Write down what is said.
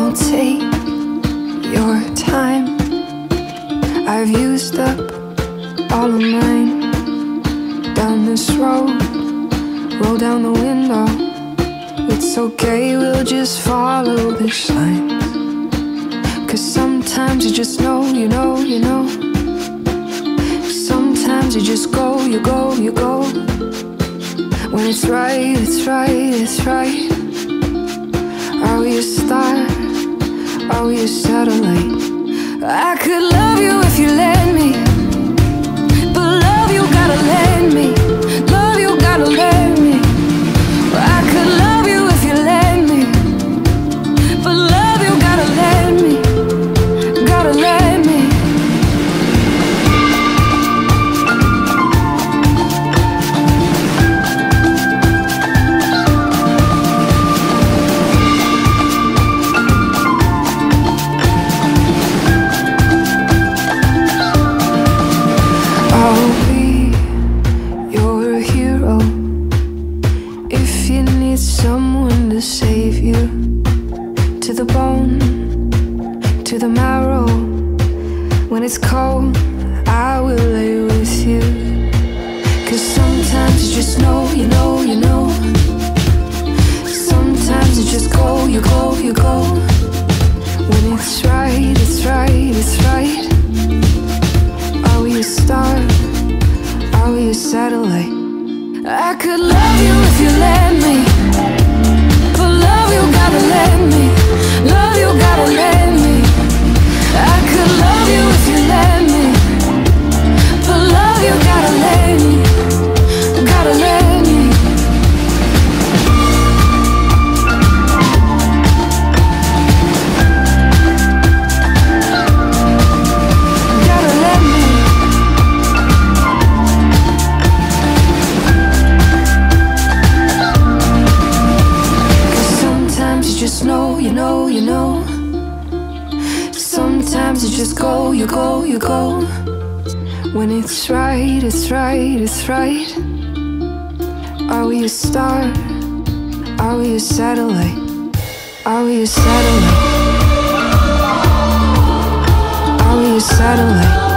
Don't take your time. I've used up all of mine. Down this road, roll down the window. It's okay, we'll just follow the signs. 'Cause sometimes you just know, you know, you know. Sometimes you just go, you go, you go. When it's right, it's right, it's right. Are we a star? Are we a satellite? I could love you if you let me, but love you gotta let me. Love you gotta let me. I could love you if you let me, but love you gotta let me. Gotta let me. I'll be your hero if you need someone to save you. To the bone, to the marrow. When it's cold, I will lay with you. 'Cause sometimes you just know, you know, you know. Sometimes you just go, you go, you go. When it's right, it's right, it's right. Are we a star? Are we a satellite? I could love you if you let me, but love you gotta let me. Love you gotta let me. I could love you if you let me, but love you gotta let me. Gotta let me. Gotta let me. Just know, you know, you know. Sometimes you just go, you go, you go. When it's right, it's right, it's right. Are we a star? Are we a satellite? Are we a satellite? Are we a satellite?